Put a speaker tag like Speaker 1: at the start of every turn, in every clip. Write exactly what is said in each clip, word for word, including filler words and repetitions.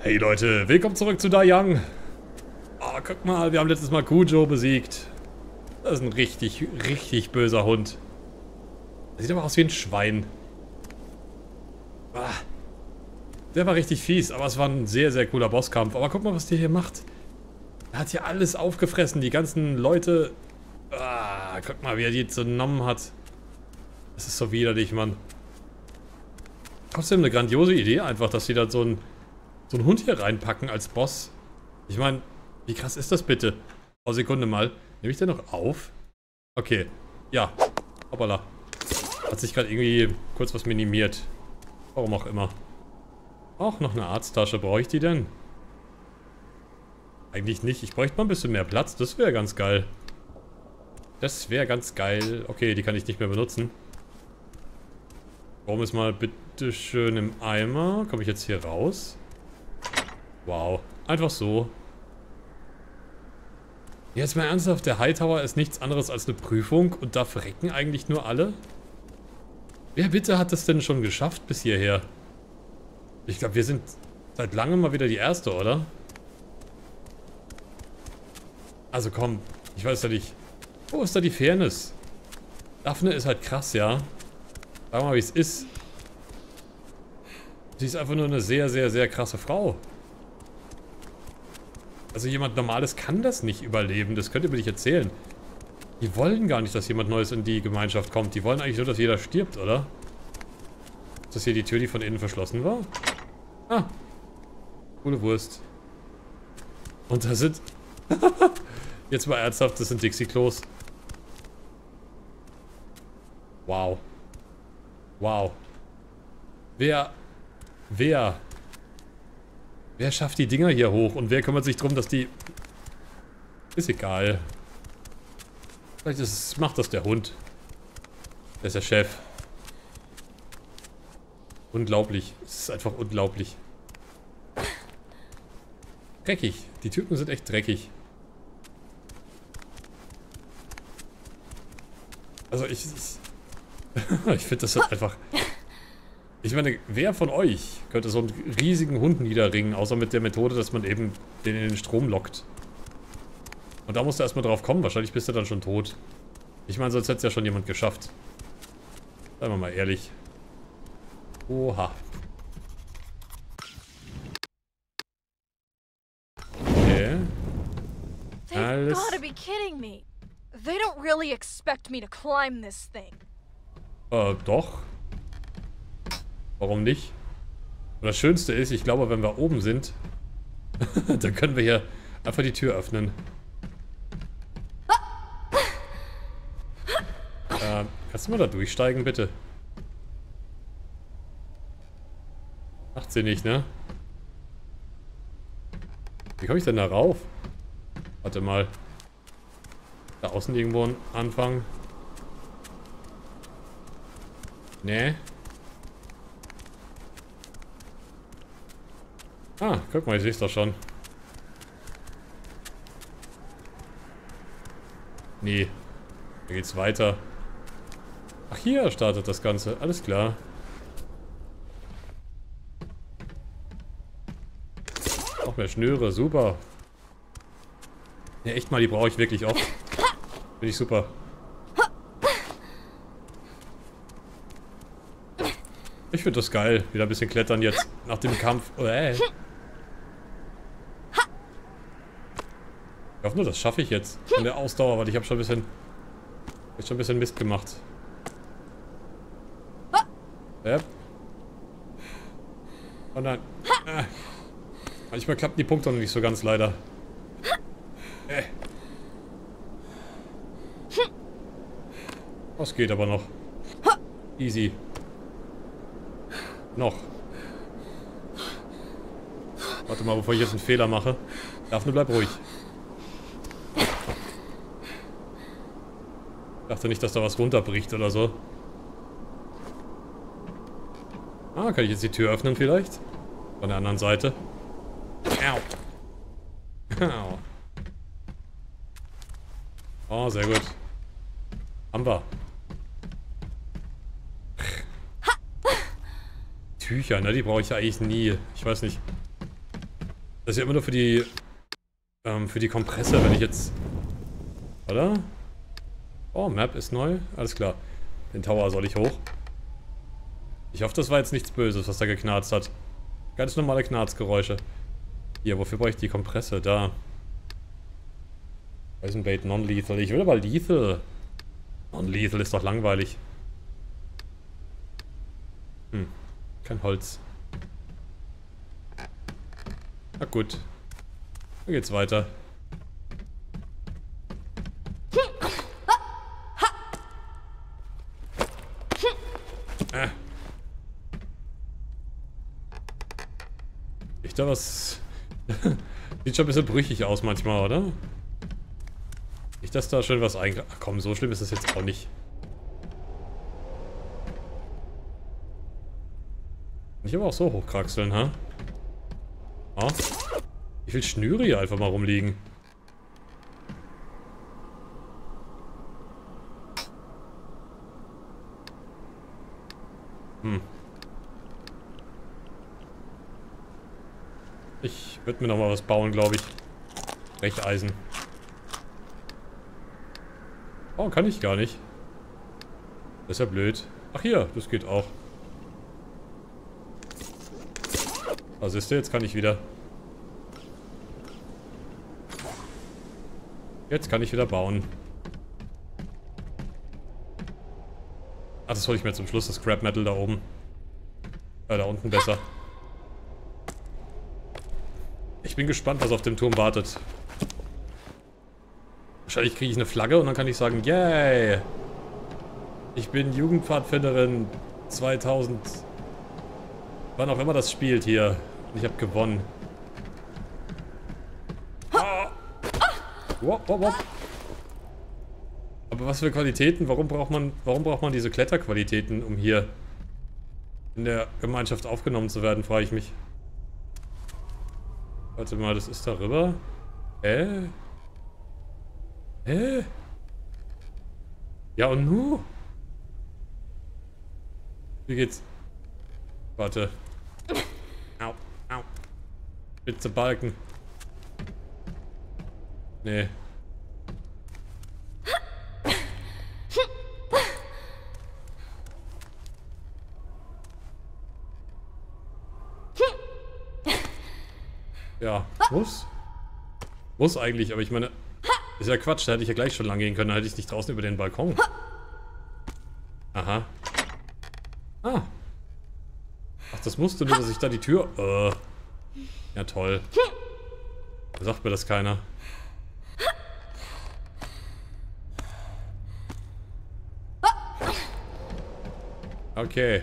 Speaker 1: Hey Leute, willkommen zurück zu Da Young. Oh, guck mal, wir haben letztes Mal Kujo besiegt. Das ist ein richtig, richtig böser Hund. Der sieht aber aus wie ein Schwein. Ah, der war richtig fies, aber es war ein sehr, sehr cooler Bosskampf. Aber guck mal, was der hier macht. Er hat hier alles aufgefressen, die ganzen Leute. Ah, guck mal, wie er die jetzt genommen hat. Das ist so widerlich, Mann. Trotzdem eine grandiose Idee einfach, dass sie da so einen, so einen Hund hier reinpacken als Boss. Ich meine, wie krass ist das bitte? Oh, Sekunde mal. Nehme ich den noch auf? Okay. Ja. Hoppala. Hat sich gerade irgendwie kurz was minimiert. Warum auch immer. Auch noch eine Arzttasche. Brauche ich die denn? Eigentlich nicht. Ich bräuchte mal ein bisschen mehr Platz. Das wäre ganz geil. Das wäre ganz geil. Okay, die kann ich nicht mehr benutzen. Warum ist mal bitte schön im Eimer? Komme ich jetzt hier raus? Wow. Einfach so. Jetzt mal ernsthaft, der Hightower ist nichts anderes als eine Prüfung und da verrecken eigentlich nur alle? Wer bitte hat das denn schon geschafft bis hierher? Ich glaube, wir sind seit langem mal wieder die Erste, oder? Also komm, ich weiß ja nicht. Wo ist da die Fairness? Daphne ist halt krass, ja. Sag mal, wie es ist. Sie ist einfach nur eine sehr, sehr, sehr krasse Frau. Also jemand Normales kann das nicht überleben. Das könnt ihr mir nicht erzählen. Die wollen gar nicht, dass jemand Neues in die Gemeinschaft kommt. Die wollen eigentlich nur, dass jeder stirbt, oder? Ist das hier die Tür, die von innen verschlossen war? Ah. Coole Wurst. Und da sind... Jetzt mal ernsthaft, das sind Dixie-Klos. Wow. Wow. Wer... Wer... Wer schafft die Dinger hier hoch? Und wer kümmert sich darum, dass die... Ist egal. Vielleicht ist, macht das der Hund. Der ist der Chef. Unglaublich. Es ist einfach unglaublich. Dreckig. Die Typen sind echt dreckig. Also ich... Ich, ich finde das halt einfach... Ich meine, wer von euch könnte so einen riesigen Hund niederringen, außer mit der Methode, dass man eben den in den Strom lockt? Und da musst du erstmal drauf kommen, wahrscheinlich bist du dann schon tot. Ich meine, sonst hätte es ja schon jemand geschafft. Seien wir mal ehrlich. Oha. Okay.
Speaker 2: They've gotta be kidding me. They don't really expect me to climb this thing.
Speaker 1: Äh, doch. Warum nicht? Und das Schönste ist, ich glaube, wenn wir oben sind, dann können wir hier einfach die Tür öffnen. Äh, kannst du mal da durchsteigen, bitte? Macht sie nicht, ne? Wie komme ich denn da rauf? Warte mal. Da außen irgendwo ein Anfang. Nee. Ah, guck mal, ich sehe es doch schon. Nee. Da geht's weiter. Ach, hier startet das Ganze. Alles klar. Noch mehr Schnüre, super. Ja, echt mal, die brauche ich wirklich oft. Finde ich super. Ich finde das geil. Wieder ein bisschen klettern jetzt nach dem Kampf. Oh, ey. Ich hoffe nur, das schaffe ich jetzt. Von der Ausdauer, weil ich habe schon ein bisschen... Ich hab schon ein bisschen Mist gemacht. Ja. Oh nein. Äh. Manchmal klappen die Punkte noch nicht so ganz, leider. Äh. Das geht aber noch. Easy. Noch. Warte mal, bevor ich jetzt einen Fehler mache. Daphne, bleib ruhig. Ich dachte nicht, dass da was runterbricht oder so. Ah, kann ich jetzt die Tür öffnen vielleicht? Von der anderen Seite. Au. Au. Oh, sehr gut. Haben wir. Tücher, ne? Die brauche ich ja eigentlich nie. Ich weiß nicht. Das ist ja immer nur für die... Ähm, für die Kompresse, wenn ich jetzt... Oder? Oh, Map ist neu. Alles klar. Den Tower soll ich hoch. Ich hoffe, das war jetzt nichts Böses, was da geknarzt hat. Ganz normale Knarzgeräusche. Hier, wofür brauche ich die Kompresse? Da. Eisenbait non-lethal. Ich will aber lethal. Non-lethal ist doch langweilig. Hm. Kein Holz. Na gut. Dann geht's weiter. Äh. Ich da was... Sieht schon ein bisschen brüchig aus manchmal, oder? Nicht, dass da schön was einge... Ach komm, so schlimm ist das jetzt auch nicht. Nicht aber auch so hochkraxeln, ha? Ah. Wie viel Schnüre hier einfach mal rumliegen. Hm. Ich würde mir noch mal was bauen, glaube ich. Brecheisen. Oh, kann ich gar nicht. Das ist ja blöd. Ach hier, das geht auch. Was ist denn? Jetzt kann ich wieder. Jetzt kann ich wieder bauen. Ach, das hole ich mir zum Schluss, das Scrap Metal da oben. Äh, da unten besser. Ich bin gespannt, was auf dem Turm wartet. Wahrscheinlich kriege ich eine Flagge und dann kann ich sagen, yay! Ich bin Jugendpfadfinderin zweitausend... Wann auch immer das spielt hier. Und ich habe gewonnen. Ah. Wop, wop, wop. Aber was für Qualitäten? Warum braucht man, warum braucht man diese Kletterqualitäten, um hier in der Gemeinschaft aufgenommen zu werden, frage ich mich. Warte mal, das ist darüber. Hä? Hä? Ja und nu? Wie geht's? Warte. Au, au. Spitze Balken. Nee. Ja, muss. Muss eigentlich, aber ich meine... Ist ja Quatsch, da hätte ich ja gleich schon lang gehen können, dann hätte ich nicht draußen über den Balkon. Aha. Ah. Ach, das musste nur, dass ich da die Tür... Äh. Ja, toll. Da sagt mir das keiner. Okay.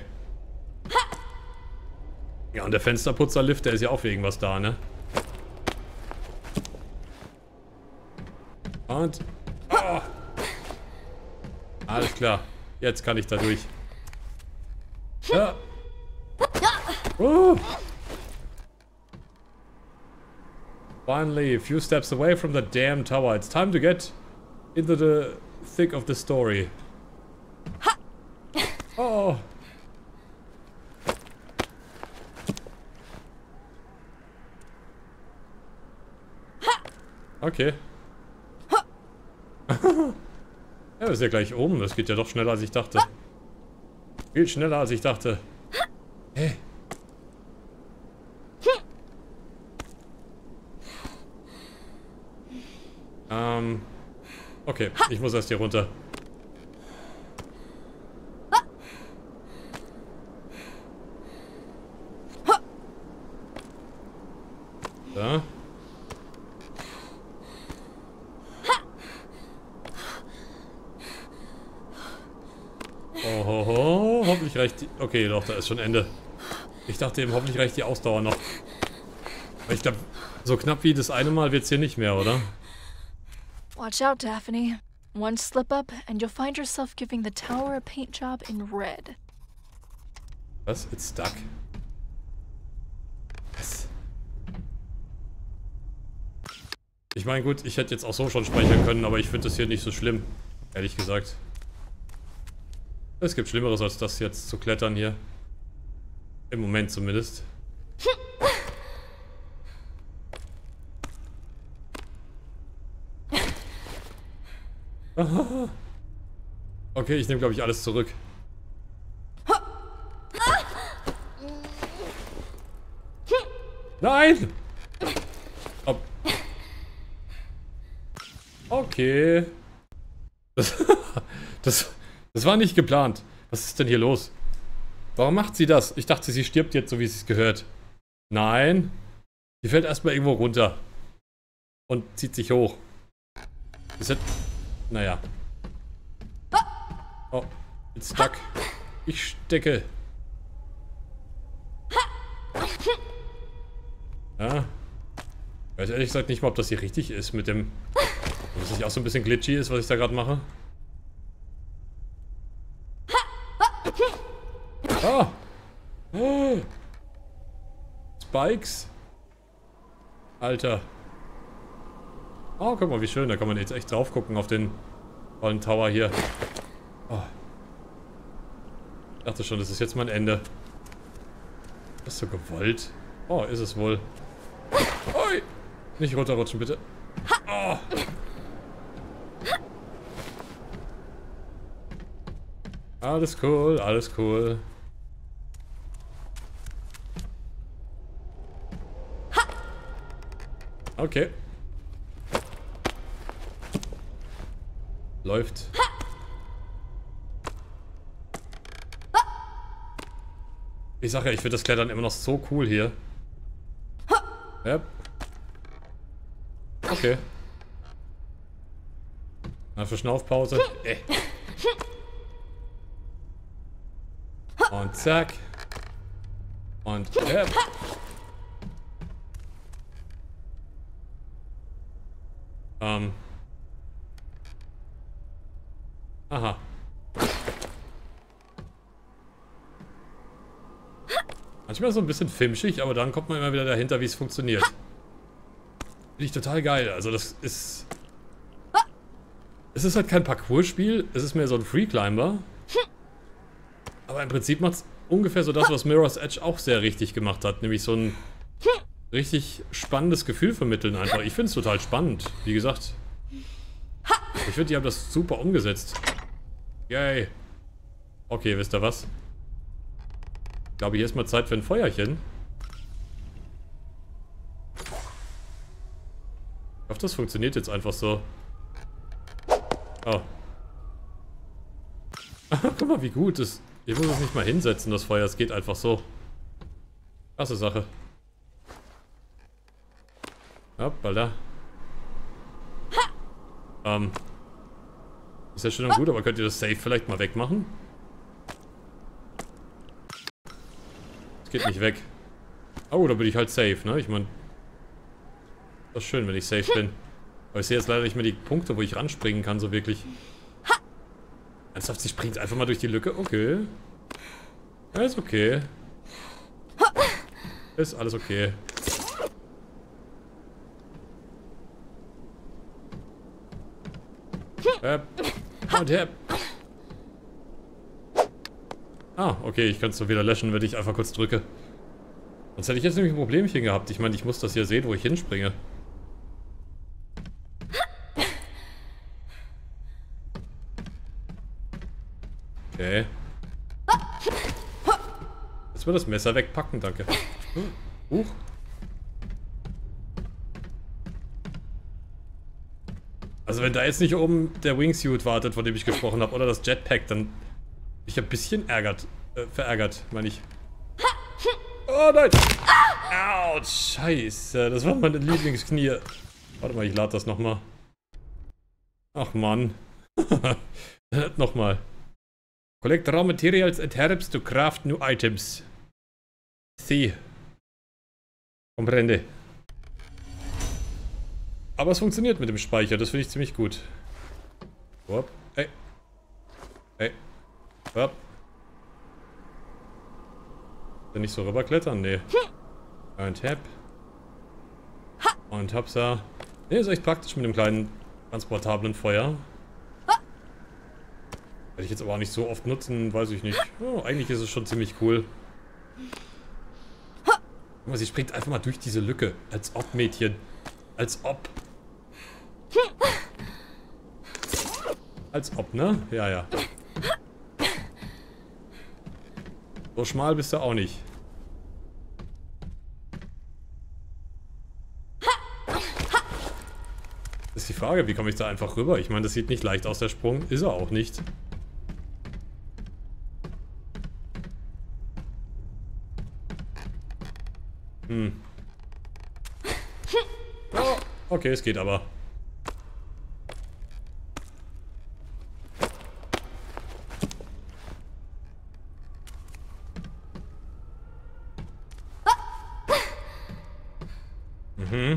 Speaker 1: Ja, und der Fensterputzerlift, der ist ja auch für irgendwas da, ne? Und... Oh. Alles klar. Jetzt kann ich da durch. Ja. Uh. Finally, a few steps away from the damn tower. It's time to get into the thick of the story. Oh. Okay. Ja, ist ja gleich oben. Das geht ja doch schneller, als ich dachte. Viel schneller, als ich dachte. Hey. Ähm. Okay, ich muss erst hier runter. Da. Oh, ho, ho. Hoffentlich reicht die... Okay, doch, da ist schon Ende. Ich dachte eben, hoffentlich reicht die Ausdauer noch. Aber ich glaube, so knapp wie das eine Mal wird es hier nicht mehr, oder?
Speaker 2: Watch out, Daphne. One slip up and you'll find yourself giving the tower a paint job in red.
Speaker 1: Was? It's stuck. Was? Ich meine, gut, ich hätte jetzt auch so schon speichern können, aber ich finde das hier nicht so schlimm. Ehrlich gesagt. Es gibt Schlimmeres als das jetzt zu klettern hier. Im Moment zumindest. Aha. Okay, ich nehme, glaube ich, alles zurück. Nein! Ob. Okay. Das, das, das war nicht geplant. Was ist denn hier los? Warum macht sie das? Ich dachte, sie stirbt jetzt, so wie es gehört. Nein. Sie fällt erstmal irgendwo runter. Und zieht sich hoch. Ist das... Naja. Oh, it's stuck. Ich stecke. Ja. Ich weiß ehrlich gesagt nicht mal, ob das hier richtig ist mit dem... Ob das nicht auch so ein bisschen glitchy ist, was ich da gerade mache. Ah! Oh. Spikes. Alter. Oh, guck mal, wie schön. Da kann man jetzt echt drauf gucken auf den tollen Tower hier. Oh. Ich dachte schon, das ist jetzt mein Ende. Das ist so gewollt. Oh, ist es wohl. Oi! Nicht runterrutschen, bitte. Oh. Alles cool, alles cool. Okay. Läuft. Ich sag ja, ich finde das Klettern immer noch so cool hier. Ja. Okay. Na, für Schnaufpause. Äh. Und zack. Und ja. Ähm. Aha. Manchmal so ein bisschen filmschig, aber dann kommt man immer wieder dahinter, wie es funktioniert. Finde ich total geil. Also das ist... Es ist halt kein Parcours-Spiel, es ist mehr so ein Free-Climber. Aber im Prinzip macht es ungefähr so das, was Mirror's Edge auch sehr richtig gemacht hat. Nämlich so ein richtig spannendes Gefühl vermitteln einfach. Ich finde es total spannend, wie gesagt. Ich finde, die haben das super umgesetzt. Yay. Okay, wisst ihr was? Ich glaube, hier ist mal Zeit für ein Feuerchen. Ich hoffe, das funktioniert jetzt einfach so. Oh. Guck mal, wie gut es... Ich muss es nicht mal hinsetzen, das Feuer. Es geht einfach so. Klasse Sache. Hoppala. Ähm. Ist ja schön und gut, aber könnt ihr das Safe vielleicht mal wegmachen? Es geht nicht weg. Oh, da bin ich halt safe, ne? Ich meine... Das ist schön, wenn ich safe bin. Aber ich sehe jetzt leider nicht mehr die Punkte, wo ich ranspringen kann, so wirklich. Ernsthaft, sie springt einfach mal durch die Lücke? Okay. Ja, ist okay. Ist alles okay. Hepp. Und hepp. Ah, okay, ich kann es so wieder löschen, wenn ich einfach kurz drücke. Sonst hätte ich jetzt nämlich ein Problemchen gehabt. Ich meine, ich muss das hier sehen, wo ich hinspringe. Okay. Jetzt mal das Messer wegpacken, danke. Huch. Also wenn da jetzt nicht oben der Wingsuit wartet, von dem ich gesprochen habe, oder das Jetpack, dann bin ich ein bisschen ärgert, äh, verärgert, meine ich. Oh nein! Autsch, scheiße, das war meine Lieblingsknie. Warte mal, ich lade das nochmal. Ach Mann. Nochmal. Collect raw materials and herbs to craft new items. Sie. Comprende. Aber es funktioniert mit dem Speicher, das finde ich ziemlich gut. Hopp. Hey. Hey. Hopp. Kann nicht so rüberklettern? Nee. Und Hep. Und Hopsa. Ne, ist echt praktisch mit dem kleinen transportablen Feuer. Werde ich jetzt aber auch nicht so oft nutzen, weiß ich nicht. Oh, eigentlich ist es schon ziemlich cool. Aber sie springt einfach mal durch diese Lücke. Als ob, Mädchen. Als ob. Als ob, ne? Ja, ja. So schmal bist du auch nicht. Das ist die Frage, wie komme ich da einfach rüber? Ich meine, das sieht nicht leicht aus, der Sprung. Ist er auch nicht. Hm. Oh, okay, es geht aber. Mhm.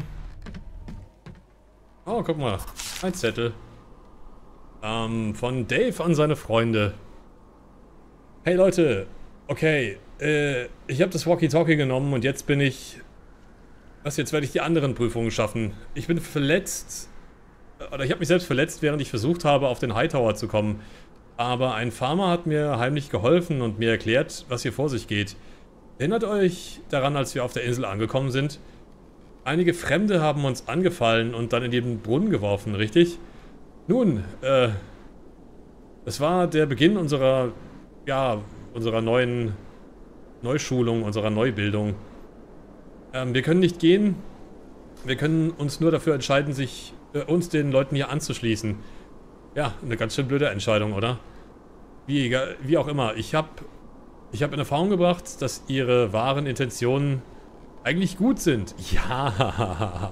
Speaker 1: Oh, guck mal. Ein Zettel. Ähm, von Dave an seine Freunde. Hey Leute, okay, äh, ich habe das Walkie-Talkie genommen und jetzt bin ich... Was, jetzt werde ich die anderen Prüfungen schaffen. Ich bin verletzt... Oder ich habe mich selbst verletzt, während ich versucht habe, auf den Hightower zu kommen. Aber ein Farmer hat mir heimlich geholfen und mir erklärt, was hier vor sich geht. Erinnert euch daran, als wir auf der Insel angekommen sind? Einige Fremde haben uns angefallen und dann in den Brunnen geworfen, richtig? Nun, äh... es war der Beginn unserer... ja, unserer neuen... Neuschulung, unserer Neubildung. Ähm, wir können nicht gehen. Wir können uns nur dafür entscheiden, sich... Äh, uns den Leuten hier anzuschließen. Ja, eine ganz schön blöde Entscheidung, oder? Wie, wie auch immer. Ich habe... Ich habe in Erfahrung gebracht, dass ihre wahren Intentionen... eigentlich gut sind. Ja.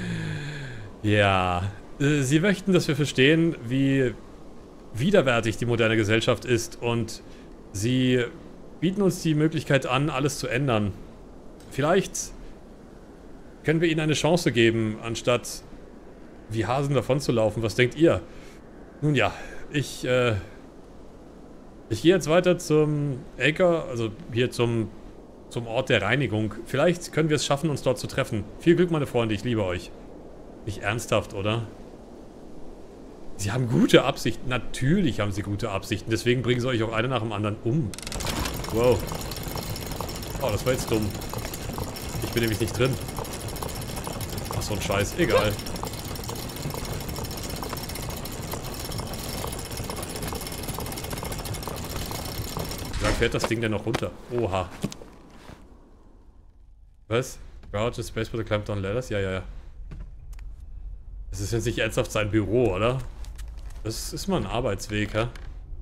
Speaker 1: Ja. Sie möchten, dass wir verstehen, wie widerwärtig die moderne Gesellschaft ist und sie bieten uns die Möglichkeit an, alles zu ändern. Vielleicht können wir ihnen eine Chance geben, anstatt wie Hasen davon zu laufen. Was denkt ihr? Nun ja, ich, äh, ich gehe jetzt weiter zum Acre, also hier zum Zum Ort der Reinigung. Vielleicht können wir es schaffen, uns dort zu treffen. Viel Glück, meine Freunde, ich liebe euch. Nicht ernsthaft, oder? Sie haben gute Absichten. Natürlich haben sie gute Absichten. Deswegen bringen sie euch auch eine nach dem anderen um. Wow. Oh, das war jetzt dumm. Ich bin nämlich nicht drin. Ach, so ein Scheiß. Egal. Da fährt das Ding denn noch runter. Oha. Was? Gouge the space for the climb down ladders? Ja, ja, ja. Das ist jetzt nicht ernsthaft sein Büro, oder? Das ist mal ein Arbeitsweg, hä?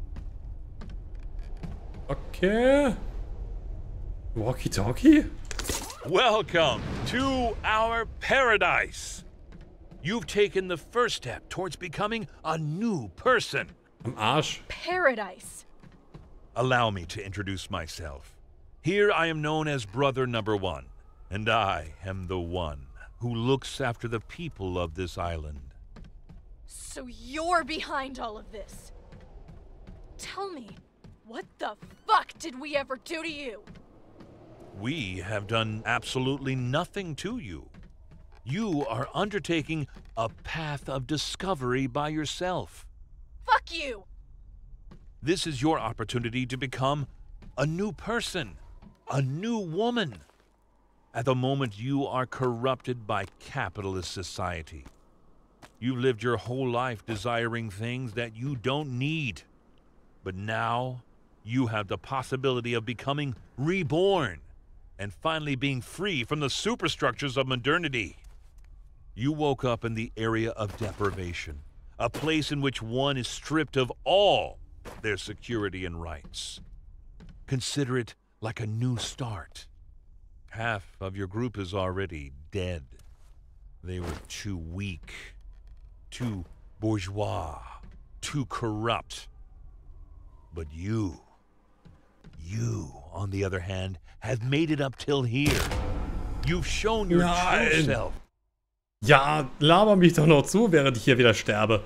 Speaker 1: Okay. Walkie-talkie?
Speaker 3: Welcome to our paradise. You've taken the first step towards becoming a new person.
Speaker 1: Am Arsch.
Speaker 2: Paradise.
Speaker 3: Allow me to introduce myself. Here I am known as Brother Number One. And I am the one who looks after the people of this island.
Speaker 2: So you're behind all of this. Tell me, what the fuck did we ever do to you?
Speaker 3: We have done absolutely nothing to you. You are undertaking a path of discovery by yourself.
Speaker 2: Fuck you!
Speaker 3: This is your opportunity to become a new person, a new woman. At the moment, you are corrupted by capitalist society. You've lived your whole life desiring things that you don't need. But now, you have the possibility of becoming reborn and finally being free from the superstructures of modernity. You woke up in the area of deprivation, a place in which one is stripped of all their security and rights. Consider it like a new start. Half of your group is already dead. They were too weak, too bourgeois, too corrupt. But you, you, on the other hand, have made it up till here. You've shown your
Speaker 1: Nein.
Speaker 3: true self.
Speaker 1: Ja, laber mich doch noch zu, während ich hier wieder sterbe.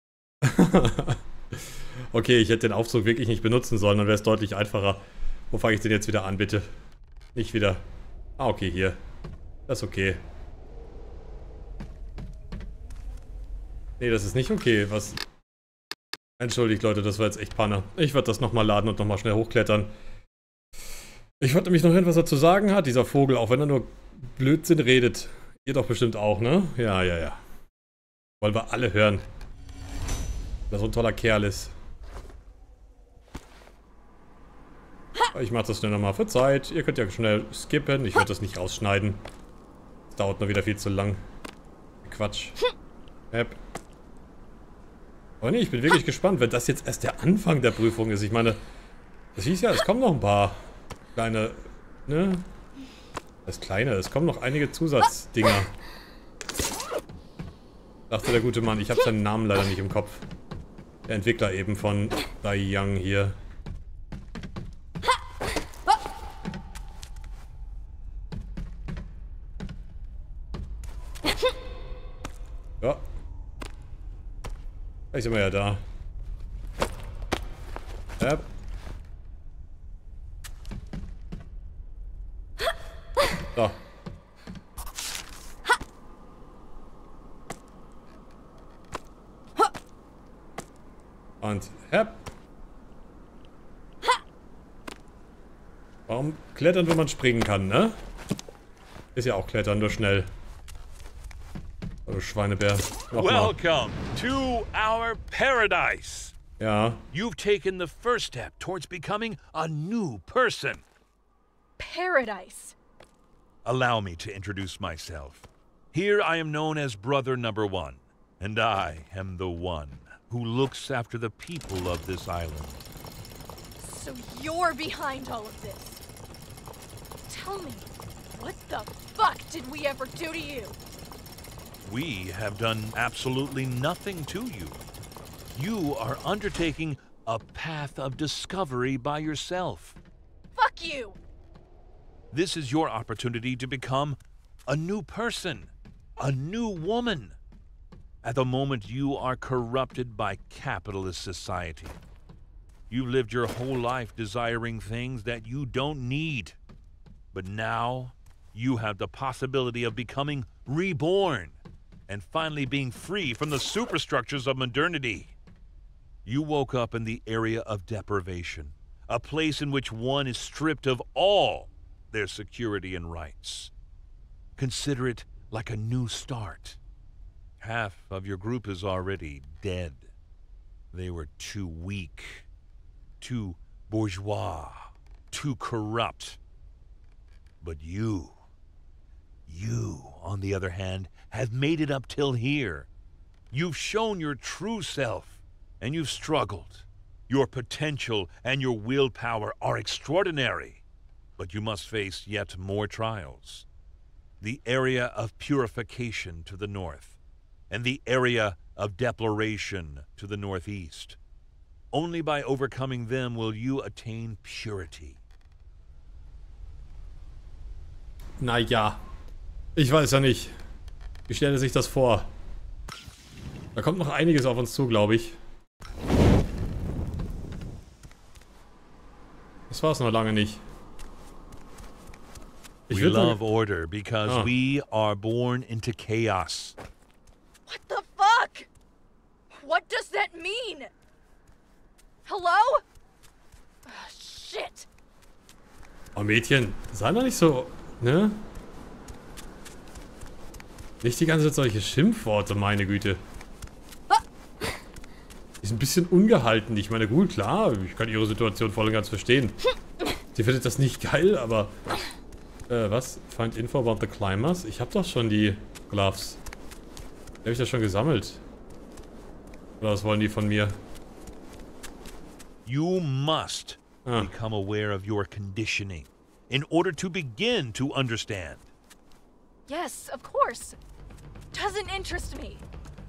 Speaker 1: Okay, ich hätte den Aufzug wirklich nicht benutzen sollen, dann wäre es deutlich einfacher. Wo fange ich denn jetzt wieder an, bitte? Nicht wieder. Ah, okay, hier. Das ist okay. Nee, das ist nicht okay. Was? Entschuldigt, Leute, das war jetzt echt Panne. Ich werde das nochmal laden und nochmal schnell hochklettern. Ich wollte nämlich noch hören, was er zu sagen hat, dieser Vogel, auch wenn er nur Blödsinn redet. Ihr doch bestimmt auch, ne? Ja, ja, ja. Wollen wir alle hören. Weil er so ein toller Kerl ist. Ich mache das nur nochmal für Zeit. Ihr könnt ja schnell skippen. Ich werde das nicht rausschneiden. Das dauert nur wieder viel zu lang. Quatsch. Yep. Aber nee, ich bin wirklich gespannt, wenn das jetzt erst der Anfang der Prüfung ist. Ich meine, das hieß ja, es kommen noch ein paar kleine, ne? Das Kleine, es kommen noch einige Zusatzdinger. Dachte der gute Mann, ich habe seinen Namen leider nicht im Kopf. Der Entwickler eben von Die Young hier. Ja. Vielleicht sind wir ja da. Ja. So. Und hepp. Warum klettern, wenn man springen kann, ne? Ist ja auch klettern, nur schnell. Oh, Schweinebär. Nochmal.
Speaker 3: Welcome to our paradise.
Speaker 1: Ja.
Speaker 3: You've taken the first step towards becoming a new person.
Speaker 2: Paradise.
Speaker 3: Allow me to introduce myself. Here I am known as Brother Number One, and I am the one who looks after the people of this island.
Speaker 2: So you're behind all of this. Tell me, what the fuck did we ever do to you?
Speaker 3: We have done absolutely nothing to you. You are undertaking a path of discovery by yourself.
Speaker 2: Fuck you!
Speaker 3: This is your opportunity to become a new person, a new woman. At the moment you are corrupted by capitalist society. You've lived your whole life desiring things that you don't need. But now you have the possibility of becoming reborn and finally being free from the superstructures of modernity. You woke up in the area of deprivation, a place in which one is stripped of all their security and rights. Consider it like a new start. Half of your group is already dead. They were too weak, too bourgeois, too corrupt. But you, you, on the other hand, have made it up till here. You've shown your true self, and you've struggled. Your potential and your willpower are extraordinary, but you must face yet more trials. The area of purification to the north, and the area of deploration to the northeast. Only by overcoming them will you attain purity.
Speaker 1: Naja. Ich weiß ja nicht. Wie stellt er sich das vor? Da kommt noch einiges auf uns zu, glaube ich. Das war es noch lange nicht. Ich
Speaker 3: We love order because
Speaker 1: Ah.
Speaker 3: we are born into chaos.
Speaker 2: What the fuck? What does that mean? Hello? Ah, shit.
Speaker 1: Oh, Mädchen, sei doch nicht so, ne? Nicht die ganze Zeit solche Schimpfworte, meine Güte. Die sind ein bisschen ungehalten. Ich meine, gut, klar, ich kann ihre Situation voll und ganz verstehen. Sie findet das nicht geil, aber... Äh, was? Find info about the climbers? Ich hab doch schon die Gloves. Die hab ich ja schon gesammelt. Oder was wollen die von mir?
Speaker 3: You must
Speaker 1: Ah.
Speaker 3: become aware of your conditioning in order to begin to understand.
Speaker 2: Yes, of course. Doesn't interest me.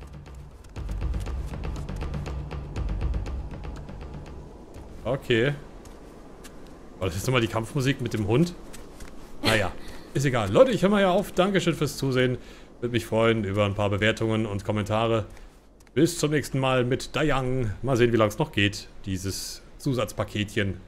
Speaker 1: Okay. War das jetzt nochmal die Kampfmusik mit dem Hund? Naja, ist egal. Leute, ich höre mal ja auf. Dankeschön fürs Zusehen. Würde mich freuen über ein paar Bewertungen und Kommentare. Bis zum nächsten Mal mit Die Young. Mal sehen, wie lange es noch geht, dieses Zusatzpaketchen.